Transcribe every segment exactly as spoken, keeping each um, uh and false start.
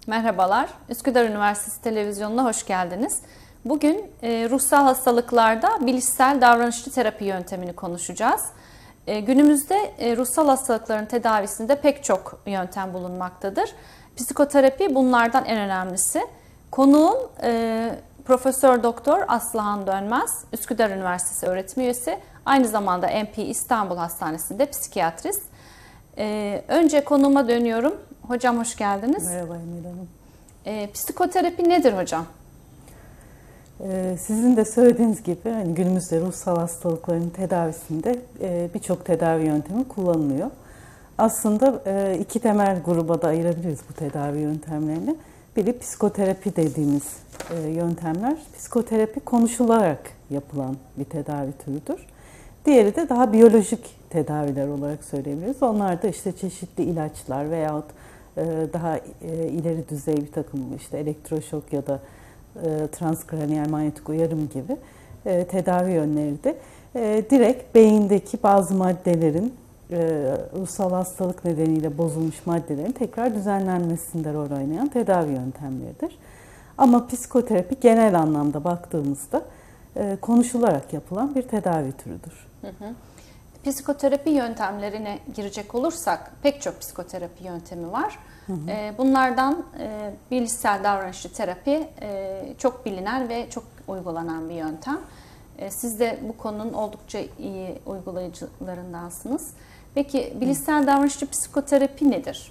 Merhabalar, Üsküdar Üniversitesi Televizyonu'na hoş geldiniz. Bugün e, ruhsal hastalıklarda bilişsel davranışçı terapi yöntemini konuşacağız. E, günümüzde e, ruhsal hastalıkların tedavisinde pek çok yöntem bulunmaktadır. Psikoterapi bunlardan en önemlisi. Konuğum e, Profesör Doktor Aslıhan Dönmez, Üsküdar Üniversitesi öğretim üyesi, aynı zamanda M P İstanbul Hastanesi'nde psikiyatrist. E, önce konuğuma dönüyorum. Hocam hoş geldiniz. Merhaba Emel Hanım. E, psikoterapi nedir hocam? Ee, sizin de söylediğiniz gibi hani günümüzde ruhsal hastalıkların tedavisinde e, birçok tedavi yöntemi kullanılıyor. Aslında e, iki temel gruba da ayırabiliriz bu tedavi yöntemlerini. Biri psikoterapi dediğimiz e, yöntemler. Psikoterapi konuşularak yapılan bir tedavi türüdür. Diğeri de daha biyolojik tedaviler olarak söyleyebiliriz. Onlar da işte çeşitli ilaçlar veyahut daha ileri düzey bir takım işte elektroşok ya da transkraniyel manyetik uyarım gibi tedavi yönleri de direkt beyindeki bazı maddelerin, ruhsal hastalık nedeniyle bozulmuş maddelerin tekrar düzenlenmesinde rol oynayan tedavi yöntemleridir. Ama psikoterapi genel anlamda baktığımızda konuşularak yapılan bir tedavi türüdür. Hı hı. Psikoterapi yöntemlerine girecek olursak pek çok psikoterapi yöntemi var. Hı hı. Bunlardan bilişsel davranışçı terapi çok bilinen ve çok uygulanan bir yöntem. Siz de bu konunun oldukça iyi uygulayıcılarındansınız. Peki bilişsel davranışçı psikoterapi nedir?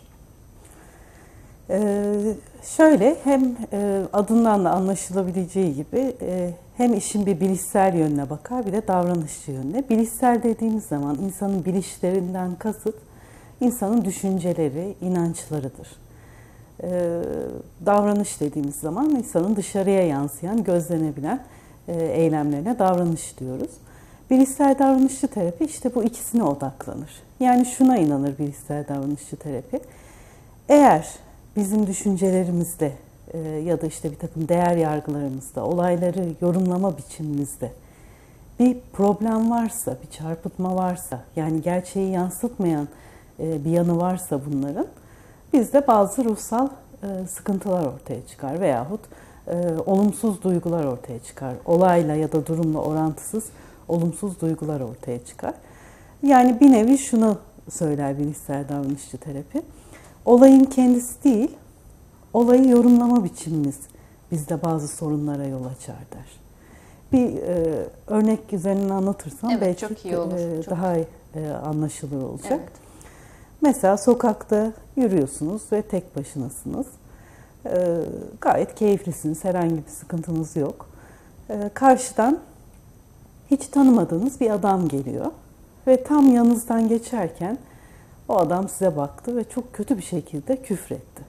Ee, şöyle hem adından da anlaşılabileceği gibi hem işin bir bilişsel yönüne bakar bir de davranışçı yönüne. Bilişsel dediğimiz zaman insanın bilişlerinden kasıt insanın düşünceleri, inançlarıdır. Ee, davranış dediğimiz zaman insanın dışarıya yansıyan, gözlenebilen e, eylemlerine davranış diyoruz. Bilişsel davranışçı terapi işte bu ikisine odaklanır. Yani şuna inanır bilişsel davranışçı terapi. Eğer bizim düşüncelerimizde e, ya da işte bir takım değer yargılarımızda, olayları yorumlama biçimimizde bir problem varsa, bir çarpıtma varsa, yani gerçeği yansıtmayan e, bir yanı varsa bunların, bizde bazı ruhsal e, sıkıntılar ortaya çıkar veyahut e, olumsuz duygular ortaya çıkar. Olayla ya da durumla orantısız olumsuz duygular ortaya çıkar. Yani bir nevi şunu söyler bilişsel davranışçı terapi. Olayın kendisi değil, olayı yorumlama biçimimiz bizde bazı sorunlara yol açar der. Bir e, örnek üzerinden anlatırsam evet, belki çok iyi olur. E, çok daha e, anlaşılır olacak. Evet. Mesela sokakta yürüyorsunuz ve tek başınasınız. E, gayet keyiflisiniz, herhangi bir sıkıntınız yok. E, karşıdan hiç tanımadığınız bir adam geliyor ve tam yanınızdan geçerken o adam size baktı ve çok kötü bir şekilde küfretti.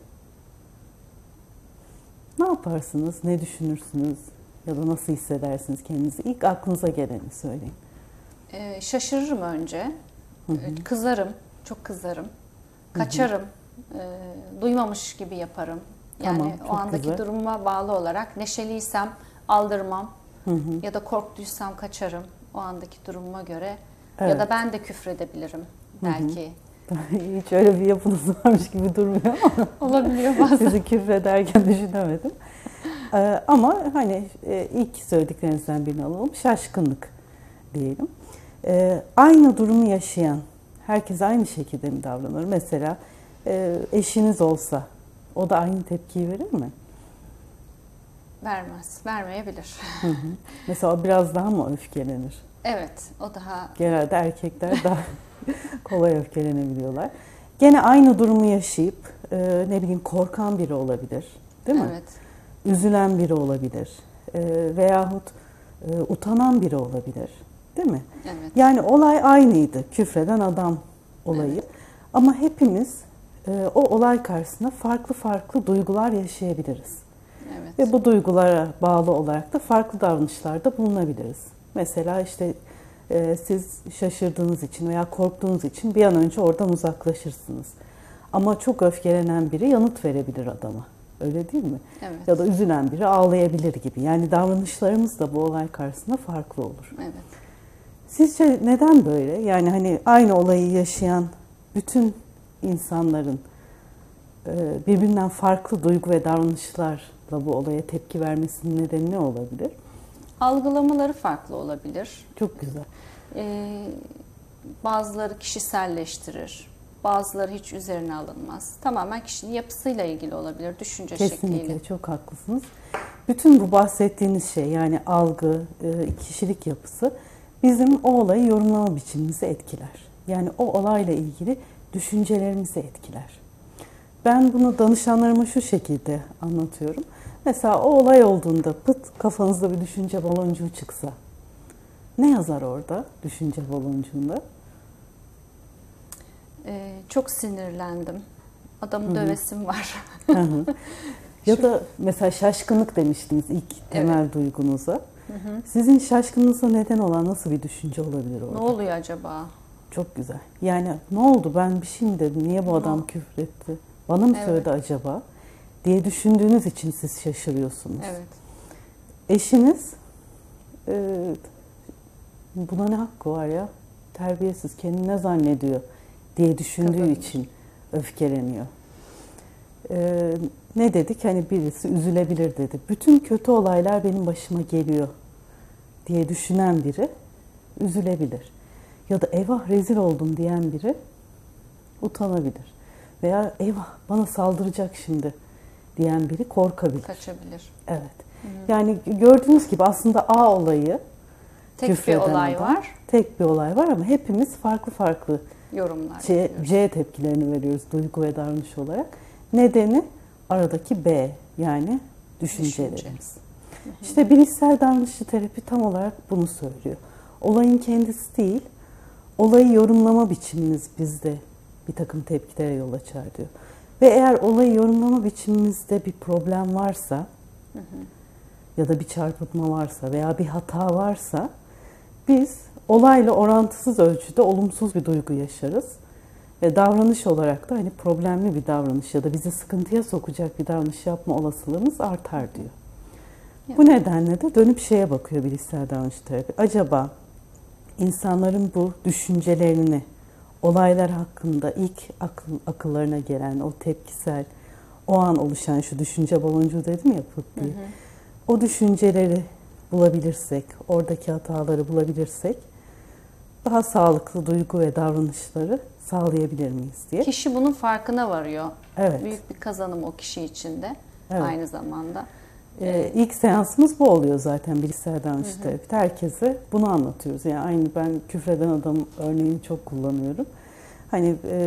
Ne yaparsınız, ne düşünürsünüz ya da nasıl hissedersiniz kendinizi? İlk aklınıza geleni söyleyin. Ee, şaşırırım önce, Hı hı. kızarım, çok kızarım, kaçarım, hı hı. E, duymamış gibi yaparım. Yani tamam, o andaki güzel. duruma bağlı olarak neşeliysem aldırmam Hı hı. ya da korktuysam kaçarım o andaki durumuma göre Evet. ya da ben de küfredebilirim belki. Hı hı. Hiç öyle bir yapınız varmış gibi durmuyor ama olabiliyor bazen. Sizi küfrederken düşünemedim. Ee, ama hani e, ilk söylediklerinizden birini alalım. Şaşkınlık diyelim. Ee, aynı durumu yaşayan herkes aynı şekilde mi davranır? Mesela e, eşiniz olsa o da aynı tepkiyi verir mi? Vermez, vermeyebilir. Hı hı. Mesela o biraz daha mı öfkelenir? Evet, o daha... Genelde erkekler daha kolay öfkelenebiliyorlar. Gene aynı durumu yaşayıp e, ne bileyim korkan biri olabilir, değil mi? Evet. Üzülen biri olabilir e, veyahut e, utanan biri olabilir, değil mi? Evet. Yani olay aynıydı, küfreden adam olayı. Evet. Ama hepimiz e, o olay karşısında farklı farklı duygular yaşayabiliriz. Evet. Ve bu duygulara bağlı olarak da farklı davranışlarda bulunabiliriz. Mesela işte e, siz şaşırdığınız için veya korktuğunuz için bir an önce oradan uzaklaşırsınız. Ama çok öfkelenen biri yanıt verebilir adama. Öyle değil mi? Evet. Ya da üzülen biri ağlayabilir gibi. Yani davranışlarımız da bu olay karşısında farklı olur. Evet. Sizce neden böyle? Yani hani aynı olayı yaşayan bütün insanların e, birbirinden farklı duygu ve davranışlarla bu olaya tepki vermesinin nedeni ne olabilir? Algılamaları farklı olabilir. Çok güzel. Ee, bazıları kişiselleştirir, bazıları hiç üzerine alınmaz. Tamamen kişinin yapısıyla ilgili olabilir, düşünce Kesinlikle, şekliyle. çok haklısınız. Bütün bu bahsettiğiniz şey, yani algı, kişilik yapısı bizim o olayı yorumlama biçimimizi etkiler. Yani o olayla ilgili düşüncelerimizi etkiler. Ben bunu danışanlarıma şu şekilde anlatıyorum. Mesela o olay olduğunda pıt kafanızda bir düşünce baloncuğu çıksa, ne yazar orada düşünce baloncuğunda? Ee, çok sinirlendim. Adamı Hı-hı. dövesim var. Ya da mesela şaşkınlık demiştiniz ilk temel Evet. duygunuza. Hı-hı. Sizin şaşkınlığınıza neden olan nasıl bir düşünce olabilir orada? Ne oluyor acaba? Çok güzel. Yani ne oldu, ben bir şey mi dedim, niye bu adam küfretti, bana mı Evet. söyledi acaba diye düşündüğünüz için siz şaşırıyorsunuz. Evet. Eşiniz e, buna ne hakkı var ya, terbiyesiz, kendini ne zannediyor diye düşündüğü Kazanıyor. için öfkeleniyor. E, ne dedik, hani birisi üzülebilir dedi. Bütün kötü olaylar benim başıma geliyor diye düşünen biri üzülebilir. Ya da eyvah rezil oldum diyen biri utanabilir. Veya eyvah bana saldıracak şimdi diyen biri korkabilir. Kaçabilir. Evet. Hı-hı. Yani gördüğünüz gibi aslında A olayı, Tek bir olay adam, var. Tek bir olay var ama hepimiz farklı farklı Yorumlar C, yapıyoruz. C tepkilerini veriyoruz duygu ve davranış olarak. Nedeni aradaki B, yani düşüncelerimiz. Düşünce. İşte bilişsel davranışçı terapi tam olarak bunu söylüyor. Olayın kendisi değil, olayı yorumlama biçimimiz bizde bir takım tepkilere yol açar diyor. Ve eğer olayı yorumlama biçimimizde bir problem varsa, hı hı, ya da bir çarpıtma varsa veya bir hata varsa, biz olayla orantısız ölçüde olumsuz bir duygu yaşarız. Ve davranış olarak da hani problemli bir davranış ya da bizi sıkıntıya sokacak bir davranış yapma olasılığımız artar diyor. Evet. Bu nedenle de dönüp şeye bakıyor bilişsel davranış terapi. Acaba insanların bu düşüncelerini, olaylar hakkında ilk akıl, akıllarına gelen o tepkisel, o an oluşan şu düşünce baloncuğu dedim ya pıt diye. Hı hı. O düşünceleri bulabilirsek, oradaki hataları bulabilirsek daha sağlıklı duygu ve davranışları sağlayabilir miyiz diye. Kişi bunun farkına varıyor. Evet. Büyük bir kazanım o kişi için de Evet. aynı zamanda. Ee, ilk seansımız bu oluyor zaten bilişsel davranış terapide. Herkese bunu anlatıyoruz. Yani aynı ben küfreden adam örneğini çok kullanıyorum. Hani e,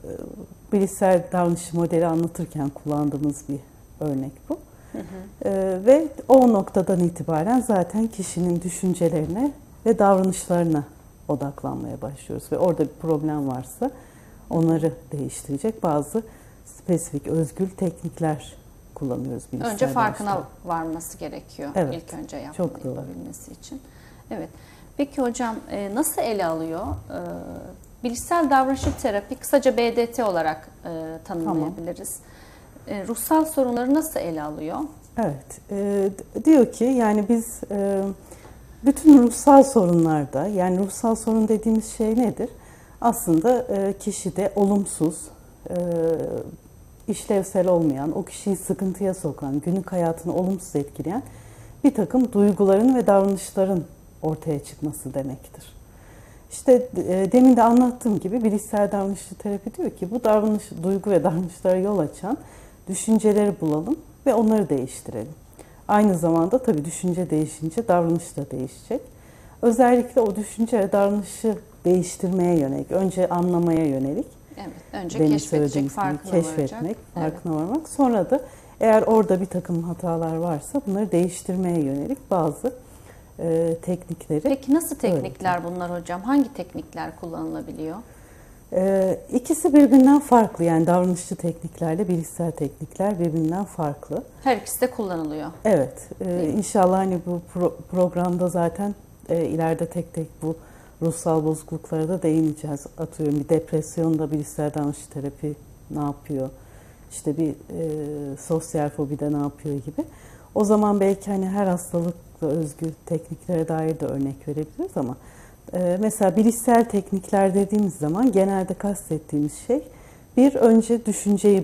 bilişsel davranış modeli anlatırken kullandığımız bir örnek bu. Hı hı. E, ve o noktadan itibaren zaten kişinin düşüncelerine ve davranışlarına odaklanmaya başlıyoruz. Ve orada bir problem varsa onları değiştirecek bazı spesifik, özgül teknikler kullanıyoruz. Önce farkına varması gerekiyor. Evet, İlk önce yapmayı çok doğru. yapabilmesi için. Evet. Peki hocam nasıl ele alıyor? Bilişsel davranışçı terapi kısaca B D T olarak tanımlayabiliriz. Tamam. Ruhsal sorunları nasıl ele alıyor? Evet. E, diyor ki yani biz e, bütün ruhsal sorunlarda, yani ruhsal sorun dediğimiz şey nedir? Aslında e, kişide olumsuz, e, işlevsel olmayan, o kişiyi sıkıntıya sokan, günlük hayatını olumsuz etkileyen bir takım duyguların ve davranışların ortaya çıkması demektir. İşte e, demin de anlattığım gibi bilişsel davranışçı terapi diyor ki bu davranış, duygu ve davranışlara yol açan düşünceleri bulalım ve onları değiştirelim. Aynı zamanda tabii düşünce değişince davranış da değişecek. Özellikle o düşünce ve davranışı değiştirmeye yönelik, önce anlamaya yönelik. Evet, önce keşfedecek, farkına keşfetmek, varacak. farkına evet. varmak. Sonra da eğer orada bir takım hatalar varsa bunları değiştirmeye yönelik bazı e, teknikleri. Peki nasıl teknikler öğretim. Bunlar hocam? Hangi teknikler kullanılabiliyor? E, ikisi birbirinden farklı, yani davranışçı tekniklerle bilişsel teknikler birbirinden farklı. Her ikisi de kullanılıyor. Evet, e, inşallah hani bu pro- programda zaten e, ileride tek tek bu ruhsal bozukluklara da değineceğiz. Atıyorum bir depresyonda bilişsel davranışçı terapi ne yapıyor? İşte bir e, sosyal fobide ne yapıyor gibi. O zaman belki hani her hastalıkla özgü tekniklere dair de örnek verebiliriz ama e, mesela bilişsel teknikler dediğimiz zaman genelde kastettiğimiz şey bir önce düşünceyi bul.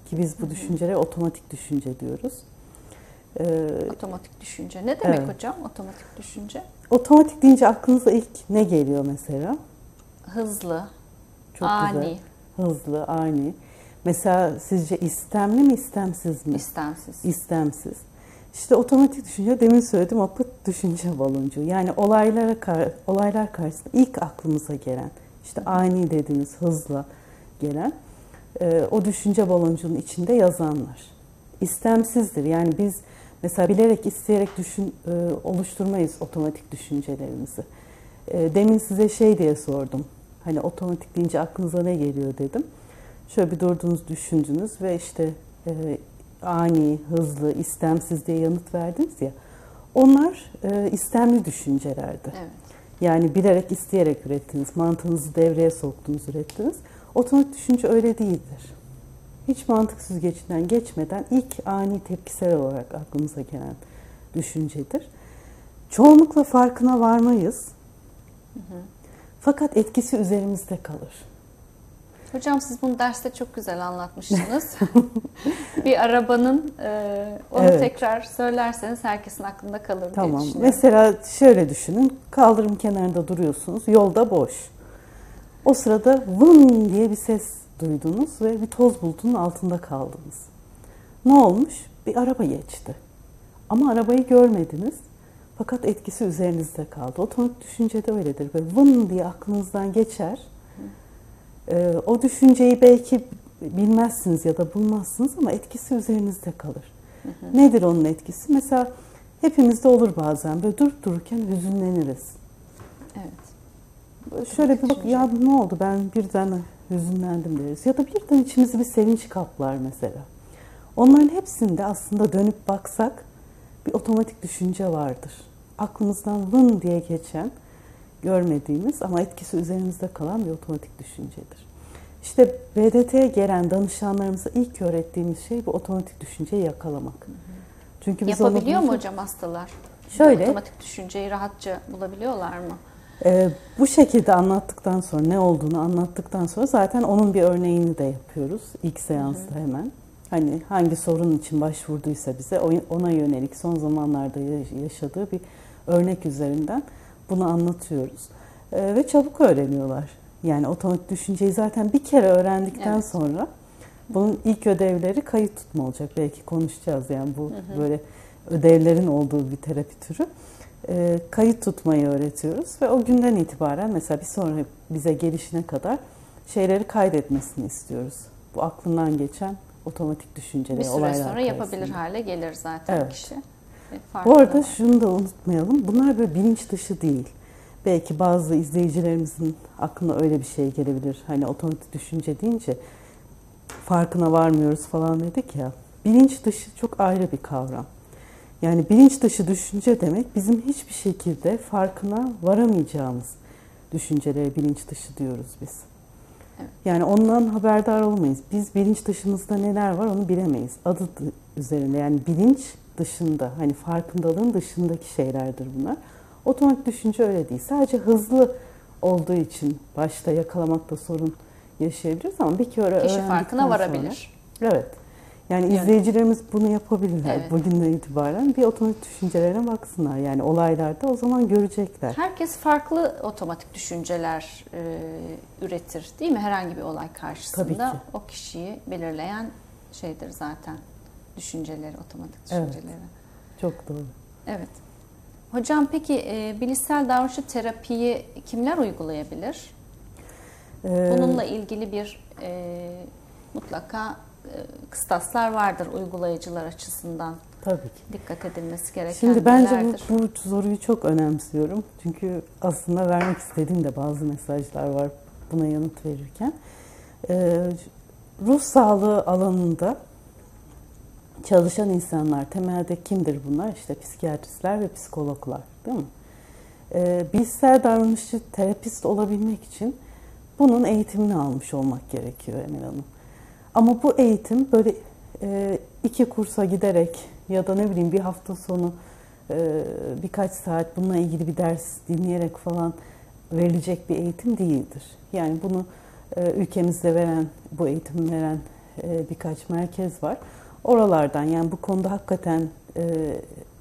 Ki biz bu Hı hı. düşüncelere otomatik düşünce diyoruz. Ee, Otomatik düşünce. Ne demek evet. hocam otomatik düşünce? Otomatik deyince aklınıza ilk ne geliyor mesela? Hızlı, Çok ani, güzel. Hızlı, ani. Mesela sizce istemli mi, istemsiz mi? istemsiz. İstemsiz. İşte otomatik düşünce, demin söylediğim o pıt düşünce baloncuğu. Yani olaylara kar, olaylar karşısında ilk aklımıza gelen, işte ani dediğimiz hızla gelen e, o düşünce baloncuğunun içinde yazanlar. İstemsizdir. Yani biz mesela bilerek, isteyerek düşün, e, oluşturmayız otomatik düşüncelerimizi. E, demin size şey diye sordum. Hani otomatik deyince aklınıza ne geliyor dedim. Şöyle bir durdunuz, düşündünüz ve işte e, ani, hızlı, istemsiz diye yanıt verdiniz ya. Onlar e, istemli düşüncelerdi. Evet. Yani bilerek, isteyerek ürettiniz, mantığınızı devreye soktunuz, ürettiniz. Otomatik düşünce öyle değildir. Hiç mantık süzgecinden geçmeden ilk ani tepkisel olarak aklımıza gelen düşüncedir. Çoğunlukla farkına varmayız. Hı hı. Fakat etkisi üzerimizde kalır. Hocam siz bunu derste çok güzel anlatmıştınız. Bir arabanın e, onu Evet. tekrar söylerseniz herkesin aklında kalır diye Tamam. düşünüyorum. Mesela şöyle düşünün. Kaldırım kenarında duruyorsunuz. Yolda boş. O sırada vın diye bir ses duydunuz ve bir toz bulutunun altında kaldınız. Ne olmuş? Bir araba geçti. Ama arabayı görmediniz. Fakat etkisi üzerinizde kaldı. Otomatik düşünce de öyledir. Böyle vın diye aklınızdan geçer. Ee, o düşünceyi belki bilmezsiniz ya da bulmazsınız ama etkisi üzerinizde kalır. Hı hı. Nedir onun etkisi? Mesela hepimizde olur bazen. Böyle durup dururken hüzünleniriz. Evet. Şöyle bir bak, Düşünce. ya ne oldu, ben birden hüzünlendim deriz. Ya da birden içimizi bir sevinç kaplar mesela. Onların hepsinde aslında dönüp baksak bir otomatik düşünce vardır. Aklımızdan vın diye geçen, görmediğimiz ama etkisi üzerimizde kalan bir otomatik düşüncedir. İşte B D T'ye gelen danışanlarımıza ilk öğrettiğimiz şey bu otomatik düşünceyi yakalamak. Çünkü biz Yapabiliyor onu mu hocam hastalar? Şöyle. Otomatik düşünceyi rahatça bulabiliyorlar mı? Ee, bu şekilde anlattıktan sonra, ne olduğunu anlattıktan sonra zaten onun bir örneğini de yapıyoruz ilk seansta hemen. Hani hangi sorun için başvurduysa bize ona yönelik son zamanlarda yaşadığı bir örnek üzerinden bunu anlatıyoruz. Ee, ve çabuk öğreniyorlar. Yani otomatik düşünceyi zaten bir kere öğrendikten Evet. sonra bunun ilk ödevleri kayıt tutma olacak. Belki konuşacağız yani bu Hı hı. böyle ödevlerin olduğu bir terapi türü. E, kayıt tutmayı öğretiyoruz ve o günden itibaren mesela bir sonra bize gelişine kadar şeyleri kaydetmesini istiyoruz. Bu aklından geçen otomatik düşünceleri, Bir süre olaylar sonra karşısında. yapabilir hale gelir zaten Evet. kişi. Ve Bu farkına arada var. şunu da unutmayalım. Bunlar böyle bilinç dışı değil. Belki bazı izleyicilerimizin aklına öyle bir şey gelebilir. Hani otomatik düşünce deyince farkına varmıyoruz falan dedik ya. Bilinç dışı çok ayrı bir kavram. Yani bilinç dışı düşünce demek bizim hiçbir şekilde farkına varamayacağımız düşüncelere bilinç dışı diyoruz biz. Evet. Yani ondan haberdar olmayız. Biz bilinç dışımızda neler var onu bilemeyiz. Adı üzerinde, yani bilinç dışında, hani farkındalığın dışındaki şeylerdir bunlar. Otomatik düşünce öyle değil. Sadece hızlı olduğu için başta yakalamakta sorun yaşayabiliriz ama bir kere Kişi öğrendikten farkına varabilir. Sonra, evet. Yani Yani- izleyicilerimiz bunu yapabilirler. Evet. Bugünden itibaren bir otomatik düşüncelerine baksınlar. Yani olaylarda o zaman görecekler. Herkes farklı otomatik düşünceler e, üretir değil mi? Herhangi bir olay karşısında Tabii ki. o kişiyi belirleyen şeydir zaten. Düşünceleri, otomatik Evet. düşünceleri. Çok doğru. Evet. Hocam peki e, bilişsel davranışçı terapiyi kimler uygulayabilir? Ee, Bununla ilgili bir e, mutlaka e, kıstaslar vardır uygulayıcılar açısından. Tabii ki. Dikkat edilmesi gereken Şimdi bence nelerdir? bu, bu soruyu çok önemsiyorum. Çünkü aslında vermek istediğim de bazı mesajlar var buna yanıt verirken. Ee, ruh sağlığı alanında çalışan insanlar temelde kimdir bunlar? İşte psikiyatristler ve psikologlar, değil mi? Ee, bilişsel davranışçı terapist olabilmek için bunun eğitimini almış olmak gerekiyor Emel Hanım. Ama bu eğitim böyle e, iki kursa giderek ya da ne bileyim bir hafta sonu e, birkaç saat bununla ilgili bir ders dinleyerek falan verilecek bir eğitim değildir. Yani bunu e, ülkemizde veren, bu eğitimi veren e, birkaç merkez var. Oralardan, yani bu konuda hakikaten e,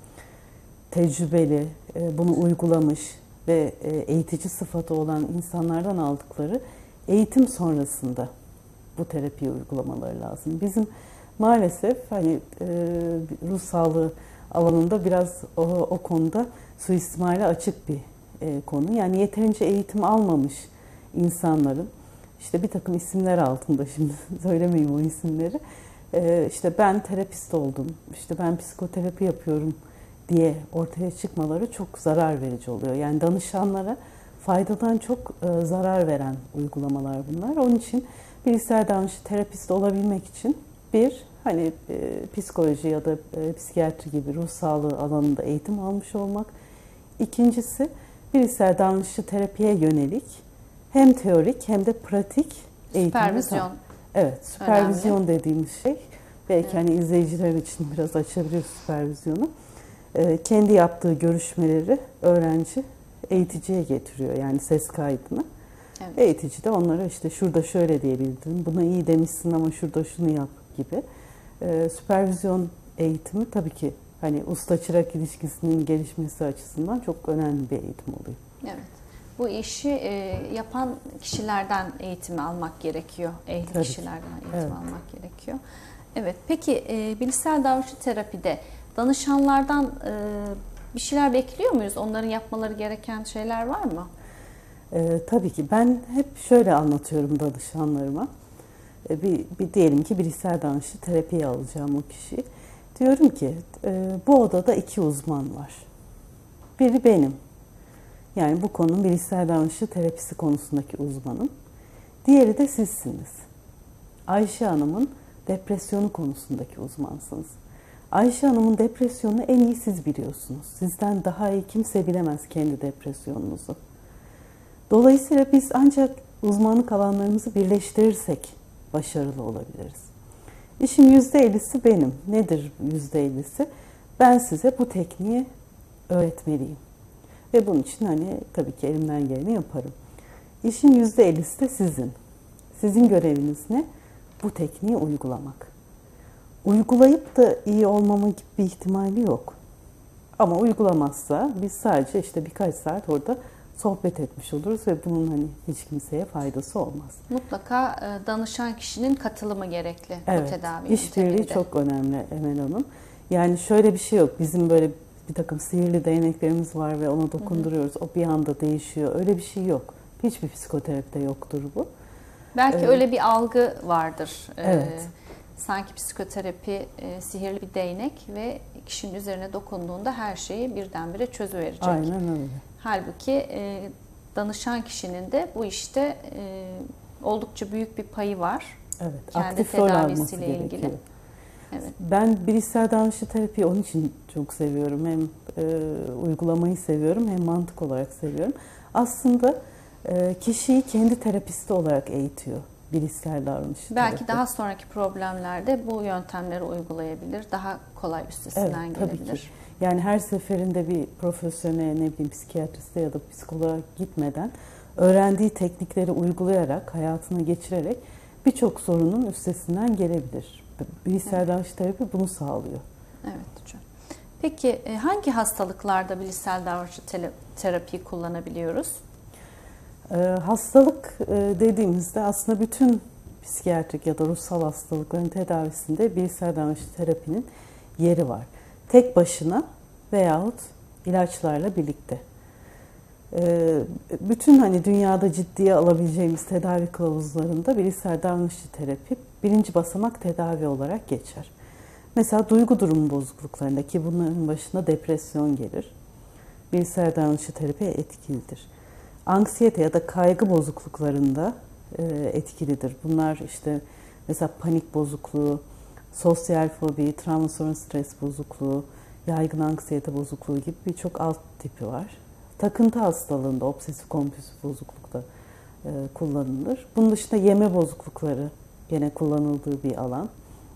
tecrübeli, e, bunu uygulamış ve e, eğitici sıfatı olan insanlardan aldıkları eğitim sonrasında bu terapiyi uygulamaları lazım. Bizim maalesef hani e, ruh sağlığı alanında biraz o, o konuda suistimale açık bir e, konu. Yani yeterince eğitim almamış insanların, işte bir takım isimler altında, şimdi söylemeyeyim o isimleri, e, işte ben terapist oldum, işte ben psikoterapi yapıyorum diye ortaya çıkmaları çok zarar verici oluyor. Yani danışanlara faydadan çok e, zarar veren uygulamalar bunlar. Onun için bilişsel davranışçı terapist olabilmek için bir, hani e, psikoloji ya da e, psikiyatri gibi ruh sağlığı alanında eğitim almış olmak. İkincisi, bilişsel davranışçı terapiye yönelik hem teorik hem de pratik eğitim. Süpervizyon. Evet, süpervizyon önemli dediğimiz şey. Belki evet. hani izleyiciler için biraz açabilir süpervizyonu. E, kendi yaptığı görüşmeleri öğrenci eğiticiye getiriyor, yani ses kaydını. Evet. Eğitici de onlara işte şurada şöyle diyebildim, buna iyi demişsin ama şurada şunu yap gibi. Ee, süpervizyon eğitimi tabii ki hani usta-çırak ilişkisinin gelişmesi açısından çok önemli bir eğitim oluyor. Evet. Bu işi e, yapan kişilerden eğitimi almak gerekiyor. Ehli tabii kişilerden eğitim evet. almak gerekiyor. Evet. Peki e, bilişsel davranışçı terapide danışanlardan e, bir şeyler bekliyor muyuz? Onların yapmaları gereken şeyler var mı? Ee, tabii ki. Ben hep şöyle anlatıyorum danışanlarıma. Ee, bir, bir diyelim ki bilişsel davranışçı terapiye alacağım o kişiyi. Diyorum ki e, bu odada iki uzman var. Biri benim. Yani bu konunun bilişsel davranışçı terapisi konusundaki uzmanım. Diğeri de sizsiniz. Ayşe Hanım'ın depresyonu konusundaki uzmansınız. Ayşe Hanım'ın depresyonunu en iyi siz biliyorsunuz. Sizden daha iyi kimse bilemez kendi depresyonunuzu. Dolayısıyla biz ancak uzmanlık alanlarımızı birleştirirsek başarılı olabiliriz. İşin yüzde ellisi benim. Nedir yüzde ellisi? Ben size bu tekniği öğretmeliyim. Ve bunun için hani tabii ki elimden geleni yaparım. İşin yüzde ellisi de sizin. Sizin göreviniz ne? Bu tekniği uygulamak. Uygulayıp da iyi olmama gibi bir ihtimali yok. Ama uygulamazsa biz sadece işte birkaç saat orada sohbet etmiş oluruz ve bunun hani hiç kimseye faydası olmaz. Mutlaka danışan kişinin katılımı gerekli evet, bu tedavi işbirliği çok önemli Emel Hanım. Yani şöyle bir şey yok. Bizim böyle bir takım sihirli değneklerimiz var ve ona dokunduruyoruz. Hı hı. O bir anda değişiyor. Öyle bir şey yok. Hiçbir psikoterapide yoktur bu. Belki ee, öyle bir algı vardır. Evet. Ee, sanki psikoterapi e, sihirli bir değnek ve kişinin üzerine dokunduğunda her şeyi birdenbire çözüverecek. Aynen öyle. Halbuki e, danışan kişinin de bu işte e, oldukça büyük bir payı var. Evet, kendi aktif rol alması ilgili. gerekiyor. Evet. Ben bilişsel davranışçı terapiyi onun için çok seviyorum. Hem e, uygulamayı seviyorum hem mantık olarak seviyorum. Aslında e, kişiyi kendi terapisti olarak eğitiyor bilişsel davranışçı Belki terapi. daha sonraki problemlerde bu yöntemleri uygulayabilir. Daha kolay üstesinden evet, gelebilir. Tabii ki. Yani her seferinde bir profesyonel, ne bileyim psikiyatriste ya da psikoloğa gitmeden öğrendiği teknikleri uygulayarak, hayatına geçirerek birçok sorunun üstesinden gelebilir. Bilişsel evet. davranışçı terapi bunu sağlıyor. Evet hocam. Peki hangi hastalıklarda bilişsel davranışçı terapiyi kullanabiliyoruz? Ee, hastalık e, dediğimizde aslında bütün psikiyatrik ya da ruhsal hastalıkların tedavisinde bilişsel davranışçı terapinin yeri var. Tek başına veyahut ilaçlarla birlikte. Ee, bütün hani dünyada ciddiye alabileceğimiz tedavi kılavuzlarında bilişsel davranışçı terapi birinci basamak tedavi olarak geçer. Mesela duygu durumu bozukluklarında, ki bunların başına depresyon gelir, bilişsel davranışçı terapi etkilidir. Anksiyete ya da kaygı bozukluklarında e, etkilidir. Bunlar işte mesela panik bozukluğu, sosyal fobi, travma sonrası stres bozukluğu, yaygın anksiyete bozukluğu gibi birçok alt tipi var. Takıntı hastalığında, obsesif kompulsif bozuklukta e, kullanılır. Bunun dışında yeme bozuklukları gene kullanıldığı bir alan.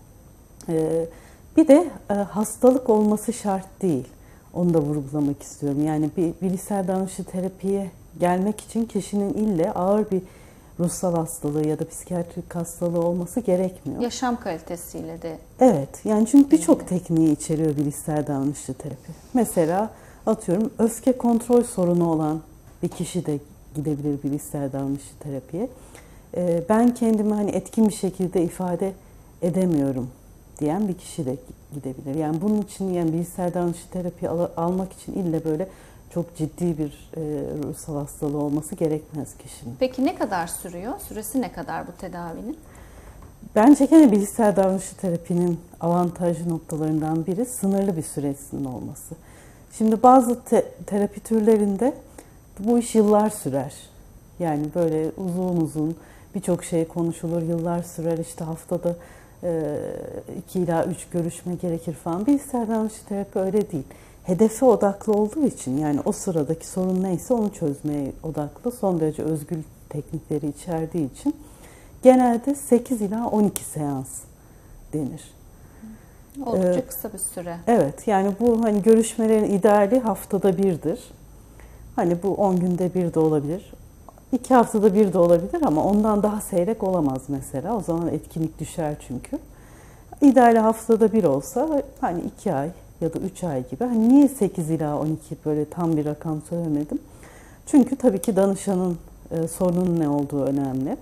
E, bir de e, hastalık olması şart değil. Onu da vurgulamak istiyorum. Yani bir bilişsel davranışçı terapiye gelmek için kişinin ille ağır bir ruhsal hastalığı ya da psikiyatrik hastalığı olması gerekmiyor. Yaşam kalitesiyle de. Evet, yani çünkü birçok tekniği içeriyor bilişsel davranışçı terapi. Mesela atıyorum öfke kontrol sorunu olan bir kişi de gidebilir bilişsel davranışçı terapiye. Ee, ben kendimi hani etkin bir şekilde ifade edemiyorum diyen bir kişi de gidebilir. Yani bunun için yani bilişsel davranışçı terapi al- almak için ille böyle çok ciddi bir e, ruhsal hastalığı olması gerekmez kişinin. Peki ne kadar sürüyor? Süresi ne kadar bu tedavinin? Bence gene bilişsel davranışçı terapinin avantajlı noktalarından biri sınırlı bir süresinin olması. Şimdi bazı te- terapi türlerinde bu iş yıllar sürer. Yani böyle uzun uzun birçok şey konuşulur, yıllar sürer. İşte haftada e, iki ila üç görüşme gerekir falan. Bilişsel davranışçı terapi öyle değil. Hedefe odaklı olduğu için yani o sıradaki sorun neyse onu çözmeye odaklı, son derece özgül teknikleri içerdiği için genelde sekiz ila on iki seans denir. Oldukça Ee, kısa bir süre. Evet, yani bu hani görüşmelerin ideali haftada birdir. Hani bu on günde bir de olabilir. iki haftada bir de olabilir ama ondan daha seyrek olamaz mesela. O zaman etkinlik düşer çünkü. İdeali haftada bir olsa hani iki ay ya da üç ay gibi. Hani niye sekiz ila on iki böyle tam bir rakam söylemedim? Çünkü tabii ki danışanın e, sorunun ne olduğu önemli.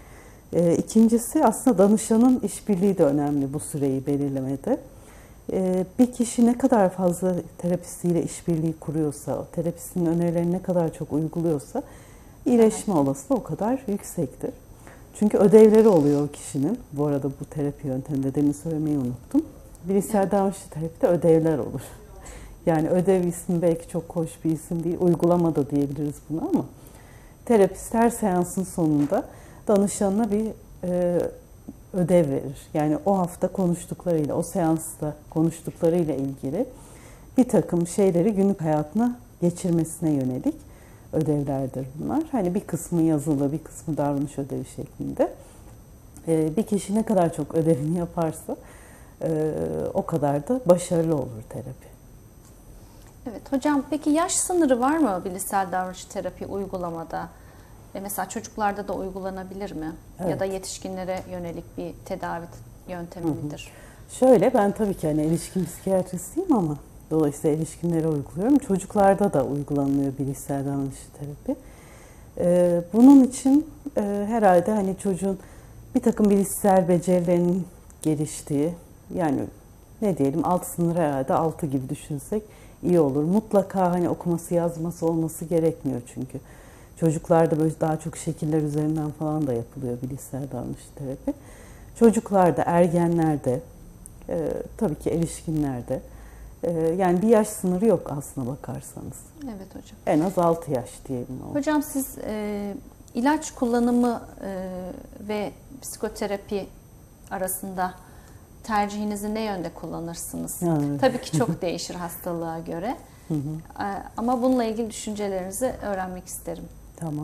E, ikincisi aslında danışanın işbirliği de önemli bu süreyi belirlemede. E, bir kişi ne kadar fazla terapistiyle işbirliği kuruyorsa, terapistin önerilerini ne kadar çok uyguluyorsa iyileşme olasılığı o kadar yüksektir. Çünkü ödevleri oluyor o kişinin. Bu arada bu terapi yönteminde demin söylemeyi unuttum. Bilişsel davranışçı terapide ödevler olur. Yani ödev ismi belki çok hoş bir isim değil, uygulama da diyebiliriz buna ama terapist her seansın sonunda danışanına bir e, ödev verir. Yani o hafta konuştuklarıyla, o seansta konuştuklarıyla ilgili bir takım şeyleri günlük hayatına geçirmesine yönelik ödevlerdir bunlar. Hani bir kısmı yazılı, bir kısmı davranış ödevi şeklinde. E, bir kişi ne kadar çok ödevini yaparsa e, o kadar da başarılı olur terapi. Evet hocam, peki yaş sınırı var mı bilişsel davranış terapi uygulamada? E mesela çocuklarda da uygulanabilir mi? Evet. Ya da yetişkinlere yönelik bir tedavi yöntemi Hı hı. midir? Şöyle, ben tabii ki hani erişkin psikiyatristiyim ama dolayısıyla erişkinlere uyguluyorum. Çocuklarda da uygulanıyor bilişsel davranışçı terapi. Ee, bunun için e, herhalde hani çocuğun bir takım bilişsel becerilerinin geliştiği, yani ne diyelim alt sınır herhalde altı gibi düşünsek iyi olur. Mutlaka hani okuması yazması olması gerekmiyor çünkü. Çocuklarda böyle daha çok şekiller üzerinden falan da yapılıyor bilişsel davranışçı terapi. Çocuklarda, ergenlerde, e, tabii ki erişkinlerde, e, yani bir yaş sınırı yok aslına bakarsanız. Evet hocam. En az altı yaş diyelim. O. Hocam siz e, ilaç kullanımı e, ve psikoterapi arasında tercihinizi ne yönde kullanırsınız? Evet. Tabii ki çok değişir hastalığa göre. Hı hı. E, ama bununla ilgili düşüncelerinizi öğrenmek isterim. Tamam.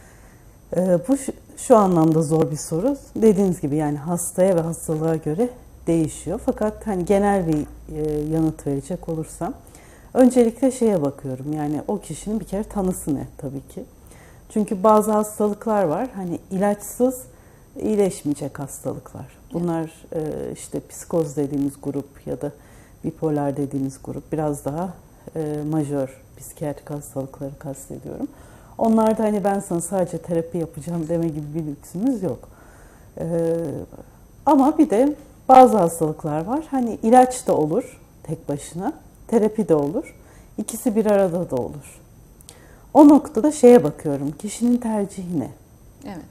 Ee, bu şu, şu anlamda zor bir soru. Dediğiniz gibi yani hastaya ve hastalığa göre değişiyor. Fakat hani genel bir e, yanıt verecek olursam, öncelikle şeye bakıyorum. Yani o kişinin bir kere tanısı ne tabii ki. Çünkü bazı hastalıklar var. Hani ilaçsız iyileşmeyecek hastalıklar. Bunlar e, işte psikoz dediğimiz grup ya da bipolar dediğimiz grup. Biraz daha e, majör psikiyatrik hastalıkları kastediyorum. Onlarda hani ben sana sadece terapi yapacağım deme gibi bir lüksümüz yok. Ee, ama bir de bazı hastalıklar var. Hani ilaç da olur tek başına, terapi de olur. İkisi bir arada da olur. O noktada şeye bakıyorum, kişinin tercihi ne? Evet.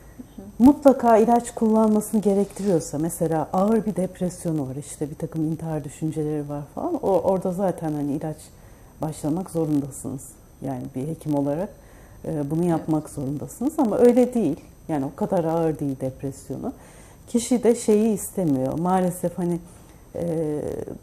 Mutlaka ilaç kullanmasını gerektiriyorsa, mesela ağır bir depresyonu var, işte bir takım intihar düşünceleri var falan. O, orada zaten hani ilaç başlamak zorundasınız. Yani bir hekim olarak bunu yapmak evet. zorundasınız ama öyle değil. Yani o kadar ağır değil depresyonu. Kişi de şeyi istemiyor. Maalesef hani e,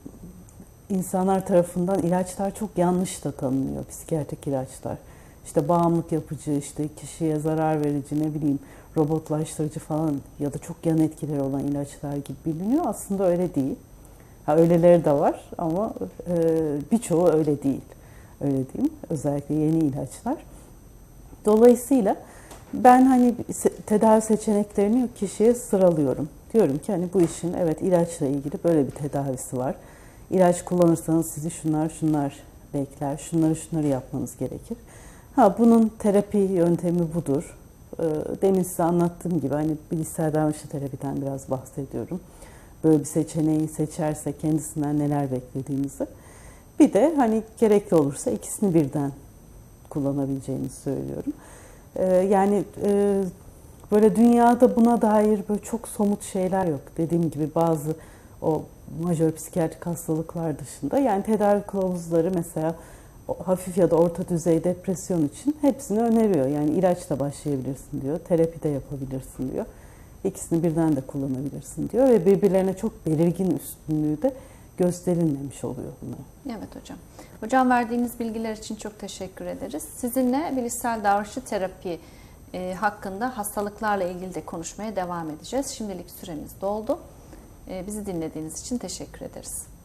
insanlar tarafından ilaçlar çok yanlış da tanınıyor. Psikiyatrik ilaçlar. İşte bağımlılık yapıcı, işte kişiye zarar verici, ne bileyim robotlaştırıcı falan ya da çok yan etkileri olan ilaçlar gibi biliniyor. Aslında öyle değil. Ha, öyleleri de var ama e, birçoğu öyle değil. Öyle diyeyim. Özellikle yeni ilaçlar. Dolayısıyla Ben hani tedavi seçeneklerini kişiye sıralıyorum. Diyorum ki hani bu işin evet ilaçla ilgili böyle bir tedavisi var. İlaç kullanırsanız sizi şunlar şunlar bekler, şunları şunları yapmanız gerekir. Ha bunun terapi yöntemi budur. Demin size anlattığım gibi hani bilişsel davranışçı terapiden biraz bahsediyorum. Böyle bir seçeneği seçerse kendisinden neler beklediğimizi. Bir de hani gerekli olursa ikisini birden kullanabileceğini söylüyorum. Yani böyle dünyada buna dair böyle çok somut şeyler yok. Dediğim gibi bazı o majör psikiyatrik hastalıklar dışında yani tedavi kılavuzları mesela hafif ya da orta düzey depresyon için hepsini öneriyor. Yani ilaçla başlayabilirsin diyor, terapi de yapabilirsin diyor. İkisini birden de kullanabilirsin diyor ve birbirlerine çok belirgin üstünlüğü de gösterilmemiş oluyor buna. Evet hocam. Hocam verdiğiniz bilgiler için çok teşekkür ederiz. Sizinle bilişsel davranışçı terapi e, hakkında hastalıklarla ilgili de konuşmaya devam edeceğiz. Şimdilik süremiz doldu. E, bizi dinlediğiniz için teşekkür ederiz.